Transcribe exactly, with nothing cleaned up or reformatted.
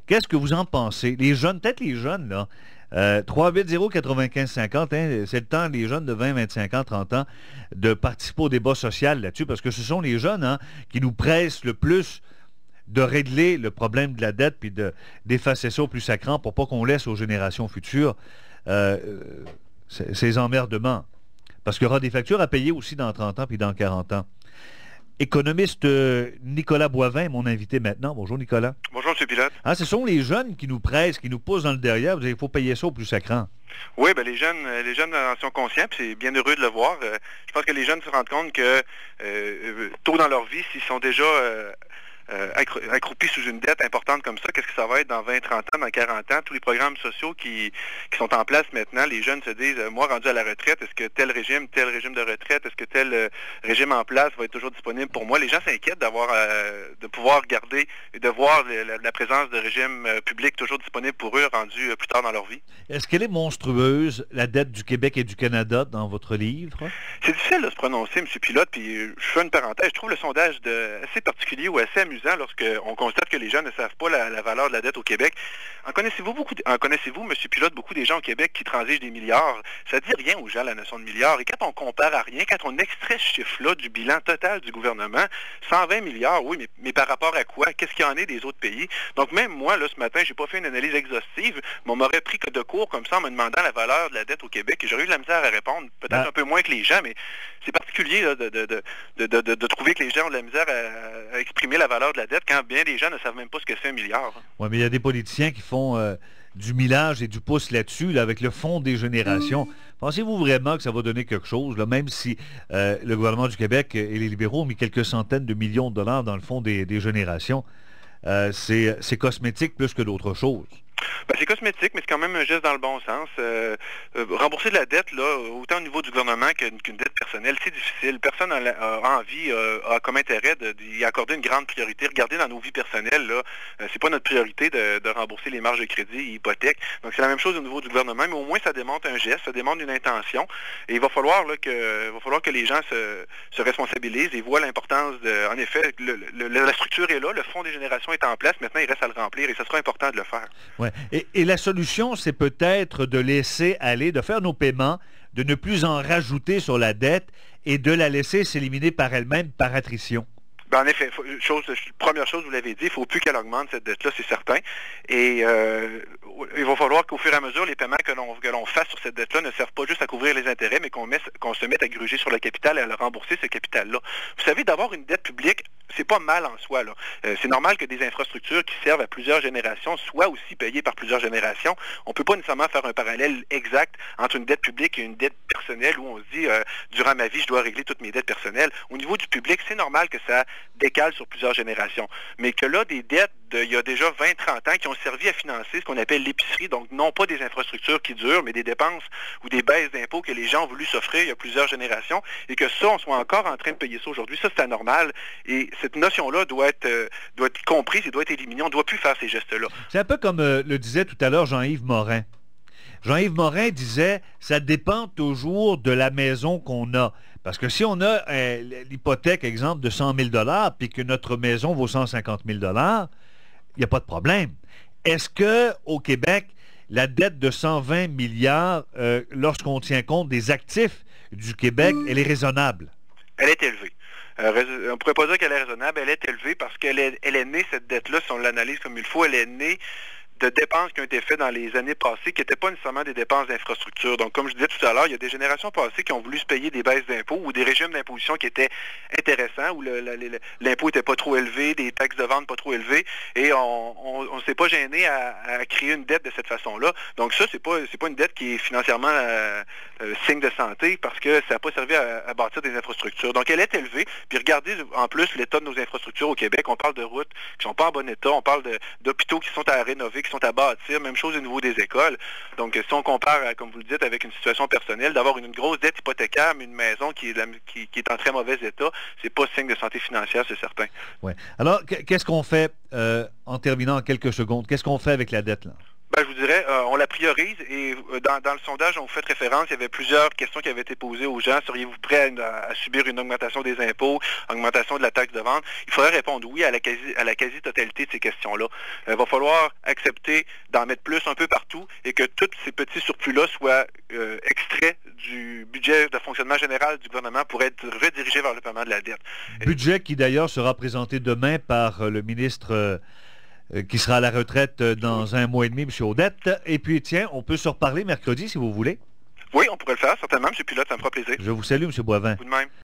Qu'est-ce que vous en pensez? Les jeunes, peut-être les jeunes, là, euh, trois huit zéro quatre-vingt-quinze cinquante, hein, c'est le temps, les jeunes de vingt, vingt-cinq ans, trente ans, de participer au débat social là-dessus, parce que ce sont les jeunes hein, qui nous pressent le plus de régler le problème de la dette puis de, d'effacer ça au plus sacrant pour pas qu'on laisse aux générations futures euh, ces, ces emmerdements. Parce qu'il y aura des factures à payer aussi dans trente ans puis dans quarante ans. Économiste euh, Nicolas Boivin est mon invité maintenant. Bonjour Nicolas. Bonjour M. Pilote. Ah, ce sont les jeunes qui nous pressent, qui nous poussent dans le derrière. Vous dites, il faut payer ça au plus sacrant. Oui, ben les jeunes, les jeunes en sont conscients, puis c'est bien heureux de le voir. Euh, je pense que les jeunes se rendent compte que euh, tôt dans leur vie, s'ils sont déjà euh, euh, accroupis sous une dette importante comme ça, qu'est-ce que ça va être dans vingt, trente ans, dans quarante ans? Tous les programmes sociaux qui, qui sont en place maintenant, les jeunes se disent, euh, moi, rendu à la retraite, est-ce que tel régime, tel régime de retraite, est-ce que tel euh, régime en place va être toujours disponible pour moi? Les gens s'inquiètent d'avoir, euh, de pouvoir regarder et de voir le, la, la présence de régimes euh, publics toujours disponibles pour eux, rendus euh, plus tard dans leur vie. Est-ce qu'elle est monstrueuse, la dette du Québec et du Canada, dans votre livre? C'est difficile de se prononcer, M. Pilote, puis je fais une parenthèse. Je trouve le sondage de, assez particulier ou assez amusant lorsqu'on constate que les gens ne savent pas la, la valeur de la dette au Québec. En connaissez-vous beaucoup, en connaissez-vous, M. Pilote, beaucoup des gens au Québec qui transigent des milliards? Ça dit rien aux gens, la notion de milliards. Et quand on compare à rien, quand on extrait ce chiffre-là du bilan total du gouvernement, cent vingt milliards, oui, mais, mais par rapport à quoi? Qu'est-ce qu'il y en est des autres pays? Donc même moi, là, ce matin, j'ai pas fait une analyse exhaustive, mais on m'aurait pris que de court comme ça en me demandant la valeur de la dette au Québec et j'aurais eu de la misère à répondre, peut-être ah. un peu moins que les gens, mais c'est particulier là, de, de, de, de, de, de trouver que les gens ont de la misère à, à exprimer la valeur de la dette quand bien des gens ne savent même pas ce que c'est un milliard. Oui, mais il y a des politiciens qui font euh, du millage et du pouce là-dessus, là, avec le fonds des générations. Mmh. Pensez-vous vraiment que ça va donner quelque chose, là, même si euh, le gouvernement du Québec et les libéraux ont mis quelques centaines de millions de dollars dans le fonds des, des générations? Euh, c'est, c'est cosmétique plus que d'autres choses. Ben, c'est cosmétique, mais c'est quand même un geste dans le bon sens. Euh, euh, rembourser de la dette, là, autant au niveau du gouvernement qu'une, qu'une dette personnelle, c'est difficile. Personne n'a a envie, euh, a comme intérêt d'y accorder une grande priorité. Regardez dans nos vies personnelles, là, euh, c'est pas notre priorité de, de rembourser les marges de crédit et hypothèques. Donc c'est la même chose au niveau du gouvernement, mais au moins ça démontre un geste, ça démontre une intention. Et il va falloir là, que, il va falloir que les gens se, se responsabilisent et voient l'importance de. En effet, le, le, la structure est là, le fonds des générations est en place. Maintenant, il reste à le remplir et ça sera important de le faire. Ouais. Et, et la solution, c'est peut-être de laisser aller, de faire nos paiements, de ne plus en rajouter sur la dette et de la laisser s'éliminer par elle-même par attrition. Ben en effet, chose, première chose, vous l'avez dit, il ne faut plus qu'elle augmente cette dette-là, c'est certain. Et euh, il va falloir qu'au fur et à mesure, les paiements que l'on, que l'on fasse sur cette dette-là ne servent pas juste à couvrir les intérêts, mais qu'on, met, qu'on se mette à gruger sur le capital et à le rembourser, ce capital-là. Vous savez, d'avoir une dette publique, c'est pas mal en soi, là. Euh, c'est normal que des infrastructures qui servent à plusieurs générations soient aussi payées par plusieurs générations. On ne peut pas nécessairement faire un parallèle exact entre une dette publique et une dette personnelle où on se dit, euh, durant ma vie, je dois régler toutes mes dettes personnelles. Au niveau du public, c'est normal que ça décale sur plusieurs générations. Mais que là, des dettes d'il y a déjà vingt trente ans qui ont servi à financer ce qu'on appelle l'épicerie, donc non pas des infrastructures qui durent, mais des dépenses ou des baisses d'impôts que les gens ont voulu s'offrir il y a plusieurs générations, et que ça, on soit encore en train de payer ça aujourd'hui, ça c'est anormal. Et cette notion-là doit être, euh, doit être comprise et doit être éliminée. On ne doit plus faire ces gestes-là. C'est un peu comme euh, le disait tout à l'heure Jean-Yves Morin. Jean-Yves Morin disait, ça dépend toujours de la maison qu'on a. Parce que si on a euh, l'hypothèque, exemple, de cent mille dollars, puis que notre maison vaut cent cinquante mille dollars, il n'y a pas de problème. Est-ce qu'au Québec, la dette de cent vingt milliards, euh, lorsqu'on tient compte des actifs du Québec, elle est raisonnable? Elle est élevée. Euh, on ne pourrait pas dire qu'elle est raisonnable, elle est élevée parce qu'elle est, elle est née, cette dette-là, si on l'analyse comme il faut, elle est née de dépenses qui ont été faites dans les années passées qui n'étaient pas nécessairement des dépenses d'infrastructure. Donc, comme je disais tout à l'heure, il y a des générations passées qui ont voulu se payer des baisses d'impôts ou des régimes d'imposition qui étaient intéressants, où le, le, l'impôt n'était pas trop élevé, des taxes de vente pas trop élevées, et on ne s'est pas gêné à, à créer une dette de cette façon-là. Donc ça, c'est pas c'est pas une dette qui est financièrement euh, euh, signe de santé parce que ça n'a pas servi à, à bâtir des infrastructures. Donc, elle est élevée. Puis regardez en plus l'état de nos infrastructures au Québec. On parle de routes qui ne sont pas en bon état, on parle de, d'hôpitaux qui sont à rénover, qui sont à bâtir, même chose au niveau des écoles. Donc, si on compare, comme vous le dites, avec une situation personnelle, d'avoir une grosse dette hypothécaire, mais une maison qui est, qui, qui est en très mauvais état, c'est pas signe de santé financière, c'est certain. Oui. Alors, qu'est-ce qu'on fait, euh, en terminant en quelques secondes, qu'est-ce qu'on fait avec la dette, là? Ben, je vous dirais, euh, on la priorise et euh, dans, dans le sondage dont vous faites référence, il y avait plusieurs questions qui avaient été posées aux gens. Seriez-vous prêt à, à subir une augmentation des impôts, augmentation de la taxe de vente? Il faudrait répondre oui à la quasi, à la quasi-totalité de ces questions-là. Il euh, va falloir accepter d'en mettre plus un peu partout et que tous ces petits surplus-là soient euh, extraits du budget de fonctionnement général du gouvernement pour être redirigés vers le paiement de la dette. Budget qui d'ailleurs sera présenté demain par euh, le ministre... Euh... qui sera à la retraite dans un mois et demi, M. Audette. Et puis, tiens, on peut se reparler mercredi, si vous voulez. Oui, on pourrait le faire, certainement. M. Pilote, ça me fera plaisir. Je vous salue, M. Boivin. Vous de même.